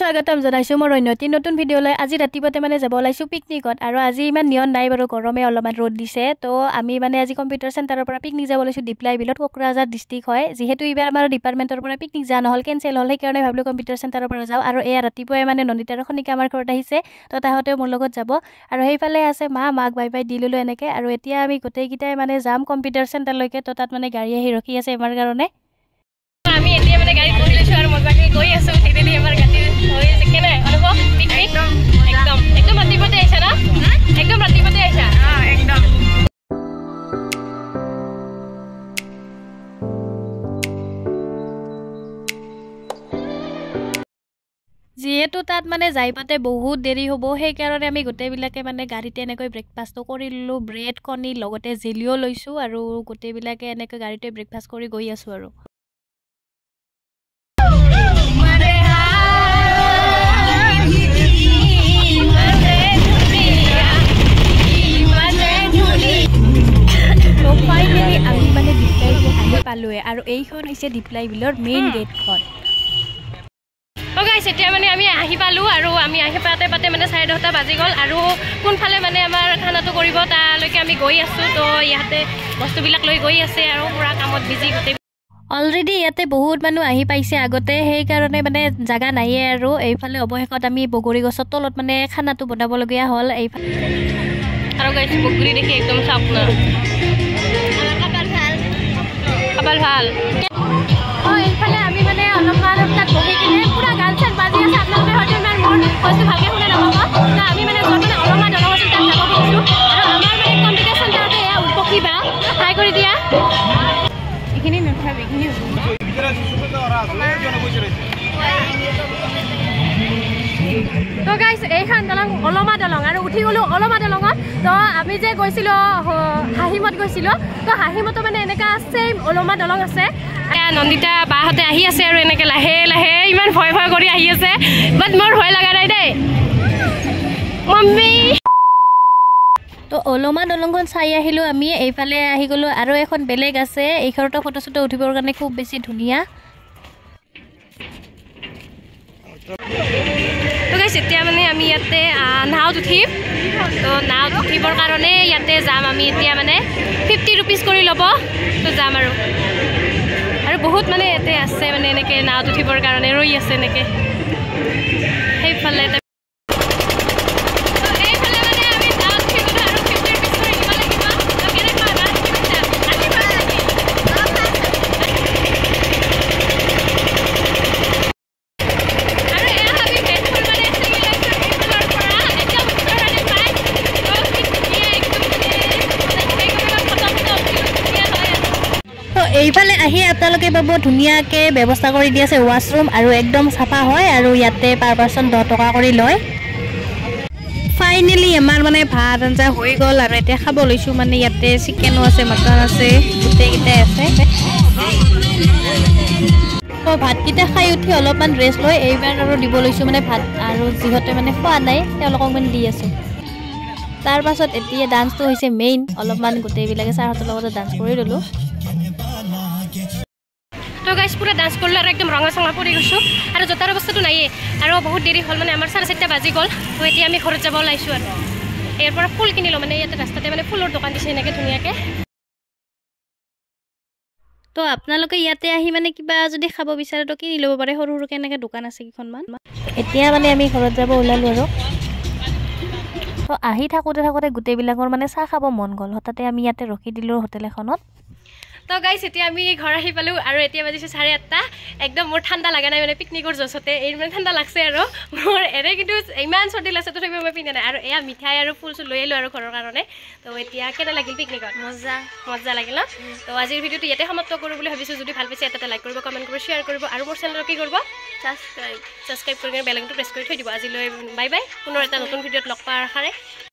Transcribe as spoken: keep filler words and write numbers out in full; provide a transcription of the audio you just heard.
স্বাগতম জনাইছো মোৰ অন্যটি নতুন ভিডিঅ'লৈ। আজি ৰাতিপুৱাতে মানে যাব ওলাইছো পিকনিকত আৰু আজি ইমান নিয়ন নাই বাৰু, গৰমে অলপমান ৰ'দ দিছে। তো আমি মানে আজি কম্পিউটাৰ চেণ্টাৰৰ পৰা পিকনিক যাব ওলাইছো। ডিপ্লাই বিলত কোকৰাঝাৰ ডিষ্ট্ৰিক্ট হয়, যিহেতু এইবাৰ আমাৰ ডিপাৰ্টমেণ্টৰ পৰা পিকনিক যোৱা নহ'ল, কেঞ্চেল হ'ল, সেইকাৰণে ভাবিলো কম্পিউটাৰ চেণ্টাৰৰ পৰা যাওঁ। আৰু এয়া ৰাতিপুৱাই মানে নন্দিতা আৰু খনিকা আমাৰ ঘৰত আহিছে, তো তাহাঁতেও মোৰ লগত যাব। আৰু সেইফালে আছে মা, মাক বাই বাই দি ল'লো এনেকৈ। আৰু এতিয়া আমি গোটেইকেইটাই মানে যাম কম্পিউটাৰ চেণ্টাৰলৈকে। তো তাত মানে গাড়ী আহি ৰখি আছে আমাৰ কাৰণে। আমি এতিয়া মানে গাড়ী বহি লৈছোঁ আৰু মজাকে গৈ আছোঁ। সেইদিন আমাৰ গাড়ী হৈ আছে কেনে অনুভৱ পিকনিক একদম একদম একদম ৰাতিপুৱাতে আহিছা না? একদম ৰাতিপুৱাতে আহিছা? অঁ একদম। যিহেতু তাত মানে যাই পাতে বহুত দেৰি হ'ব, সেইকাৰণে আমি গোটেইবিলাকে মানে গাড়ীতে এনেকৈ ব্ৰেকফাষ্টটো কৰি ল'লোঁ। ব্ৰেড কণী লগতে জেলিও লৈছোঁ আৰু গোটেইবিলাকে এনেকৈ গাড়ীতে ব্ৰেকফাষ্ট কৰি গৈ আছোঁ আৰু। ফাইনেলি আমি মানে ডিপ্লাই বিল আহি পালোৱে আৰু এইখন হৈছে ডিপ্লাই বিলৰ মেইন গেটখন। তো গাইছ এতিয়া মানে আমি আহি পালোঁ আৰু আমি আহি পাতে পাতে মানে চাৰে দহটা বাজি গ'ল আৰু কোনফালে মানে আমাৰ খানাটো কৰিব তালৈকে আমি গৈ আছোঁ। তো ইয়াতে বস্তুবিলাক লৈ গৈ আছে আৰু পূৰা কামত বিজি গোটেই। অলৰেডি ইয়াতে বহুত মানুহ আহি পাইছে আগতে, সেইকাৰণে মানে জাগা নাইয়ে আৰু এইফালে অৱশেষত আমি বগৰী গছৰ তলত মানে খানাটো বনাবলগীয়া হ'ল। এইফালে আৰু গাইছ বগৰী দেখি একদম চাওক না, কপাল ভাল। অঁ এইফালে আমি মানে অলপমান তাত বহি কিনে পূৰা গান চান বাজি আছে। আপোনালোকে হয়তো ইমান মোৰ বস্তু ভালকৈ শুনে নাপাব। তো আমি মানে য'ত মানে অলপমান দলং আছিল তাত যাব খুজিছোঁ আৰু আমাৰ মানে কম্পিউটাৰ চেণ্টাৰতে এয়া পকিবা ট্ৰাই কৰি দিয়া। এইখিনি নুঠাবি, এইখিনি তো গাইছ এইখন দলং অলমা দলং আৰু উঠি গ'লোঁ অলমা দলঙত। তো আমি যে গৈছিলোঁ হাঁহিমত গৈছিলোঁ, তো হাঁহিমতো মানে এনেকুৱা ছেইম অলমা দলং আছে। নন্দিতা বাহঁতে আহি আছে আৰু এনেকৈ লাহে লাহে ইমান ভয় ভয় কৰি আহি আছে, বাট মোৰ ভয় লগা নাই দেই মাম্মী। তো অলমা দলংখন চাই আহিলোঁ আমি। এইফালে আহি গ'লোঁ আৰু এখন বেলেগ আছে, এইখনতো ফটো চটো উঠিবৰ কাৰণে খুব বেছি ধুনীয়া। তো গাইছ এতিয়া মানে আমি ইয়াতে নাওত উঠিম। তো নাওত উঠিবৰ কাৰণে ইয়াতে যাম আমি এতিয়া, মানে ফিফটি ৰুপিজ কৰি ল'ব। তো যাম আৰু আৰু বহুত মানে ইয়াতে আছে মানে এনেকৈ নাওত উঠিবৰ কাৰণে ৰৈ আছে এনেকৈ সেইফালে। এইফালে আহি আপোনালোকে পাব ধুনীয়াকৈ ব্যৱস্থা কৰি দি আছে ৱাছৰুম আৰু একদম চাফা হয় আৰু ইয়াতে পাৰ পাৰ্চন দহ টকা কৰি লয়। ফাইনেলি আমাৰ মানে ভাত আঞ্জা হৈ গ'ল আৰু এতিয়া খাব লৈছোঁ। মানে ইয়াতে চিকেনো আছে, মটন আছে, গোটেইকেইটাই আছে। তো ভাতকেইটা খাই উঠি অলপমান ৰেষ্ট লৈ এইবাৰ আৰু দিব লৈছোঁ মানে ভাত, আৰু যিহঁতে মানে খোৱা নাই তেওঁলোকক মানে দি আছোঁ। তাৰ পাছত এতিয়া ডান্সটো হৈছে মেইন, অলপমান গোটেইবিলাকে ছাৰহঁতৰ লগতে ডান্স কৰি ল'লোঁ। তো গাইছ পুৰা ডান্স কৰিলোঁ আৰু একদম ৰঙা চঙা পৰি গৈছোঁ আৰু জোতাৰ অৱস্থাটো নাইয়ে আৰু বহুত দেৰি হ'ল, মানে আমাৰ চাৰে চাৰিটা বাজি গ'ল। তো এতিয়া আমি ঘৰত যাব ওলাইছোঁ আৰু ইয়াৰ পৰা ফুল কিনিলোঁ, মানে ইয়াতে ৰাস্তাতে মানে ফুলৰ দোকান দিছে এনেকৈ ধুনীয়াকৈ। তো আপোনালোকে ইয়াতে আহি মানে কিবা যদি খাব বিচাৰে তো কিনি ল'ব পাৰে, সৰু সৰুকৈ এনেকৈ দোকান আছে কেইখনমান। এতিয়া মানে আমি ঘৰত যাব ওলালোঁ আৰু। তো আহি থাকোঁতে থাকোঁতে গোটেইবিলাকৰ মানে চাহ খাব মন গ'ল, হঠাতে আমি ইয়াতে ৰখি দিলোঁ হোটেল এখনত। তো গাইছ এতিয়া আমি ঘৰ আহি পালোঁ আৰু এতিয়া বাজিছোঁ চাৰে আঠটা। একদম মোৰ ঠাণ্ডা লগা নাই, মানে পিকনিকৰ জছতে এই মানে ঠাণ্ডা লাগছে আৰু মোৰ এনে, কিন্তু ইমান চৰ্দি লাগছে তথাপিও মই পিন্ধা নাই। আৰু এয়া মিঠাই আৰু ফুল চুল লৈ আহিলোঁ আৰু ঘৰৰ কাৰণে। তো এতিয়া কেনে লাগিল পিকনিকত? মজা মজা লাগিল ন? তো আজিৰ ভিডিঅ'টো ইয়াতে সমাপ্ত কৰোঁ বুলি ভাবিছোঁ। যদি ভাল পাইছে এটা লাইক কৰিব, কমেণ্ট কৰিব, শ্বেয়াৰ কৰিব আৰু মোৰ চেনেলক কি কৰিব ছাবস্ক্ৰাইব ছাবস্ক্ৰাইব কৰি কিনে বেল আইকনটো প্ৰেছ কৰি থৈ দিব। আজিলৈ বাই বাই, পুনৰ এটা নতুন ভিডিঅ'ত লগ পোৱাৰ আশাৰে।